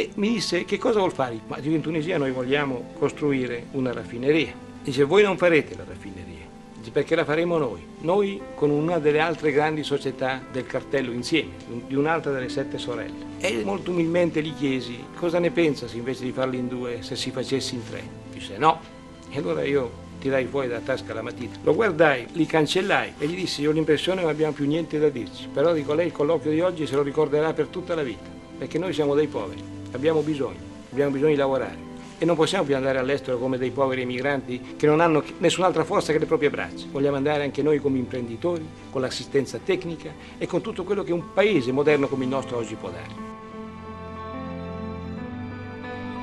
E mi disse: che cosa vuol fare? Ma dico: in Tunisia noi vogliamo costruire una raffineria. Dice: voi non farete la raffineria. Dice: perché la faremo noi con una delle altre grandi società del cartello insieme, di un'altra delle 7 sorelle. E molto umilmente gli chiesi: cosa ne pensa se invece di farli in 2, se si facessi in 3? Dice: no. E allora io tirai fuori dalla tasca la matita, lo guardai, li cancellai e gli dissi: io ho l'impressione che non abbiamo più niente da dirci, però dico, lei il colloquio di oggi se lo ricorderà per tutta la vita, perché noi siamo dei poveri, abbiamo bisogno di lavorare e non possiamo più andare all'estero come dei poveri emigranti che non hanno nessun'altra forza che le proprie braccia. Vogliamo andare anche noi come imprenditori, con l'assistenza tecnica e con tutto quello che un paese moderno come il nostro oggi può dare.